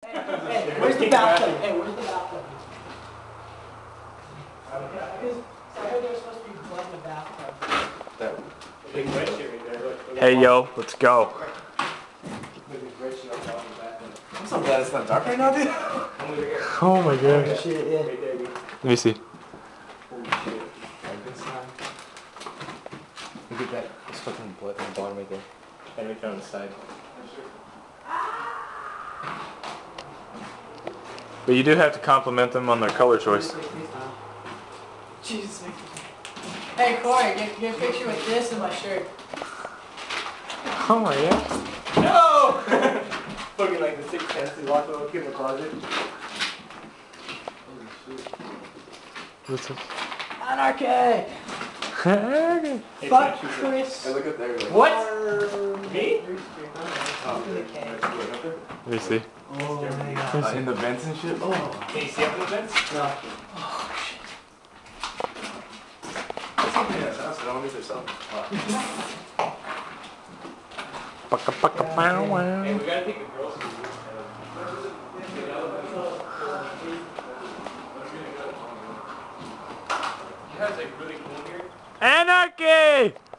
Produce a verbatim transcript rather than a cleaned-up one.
Hey, where's the bathtub? Hey, where's the bathtub? Because I heard there was supposed to be blood in the bathtub. That big red shit right there. Look, look Hey yo, let's go. look at this red shit on the bathroom. I'm so glad it's not dark right now, dude. Come over here. Oh my gosh. Shit, yeah. Right there, dude. Let me see. Holy shit. Like this time. Look at that. It's fucking blood on the bottom right there. And right there on the side. But you do have to compliment them on their color choice. Jesus. Hey Corey, get, get a picture with this and my shirt. Oh my gosh. No! Fucking like the six tenths he locked the little kid in the closet. Holy shit. What's this? Anarchy! Okay. Hey, Fuck French, you Chris. Hey, look up there. Like, What? Me? Oh, Look at the cake. Let me see. Oh my god. uh, in the vents and shit. Oh. Can you see up in the vents? No. Yeah, that's what I need for something. Paka paka pow wow. Hey, we gotta take a girls' school. You guys like really cool here? Anarchy!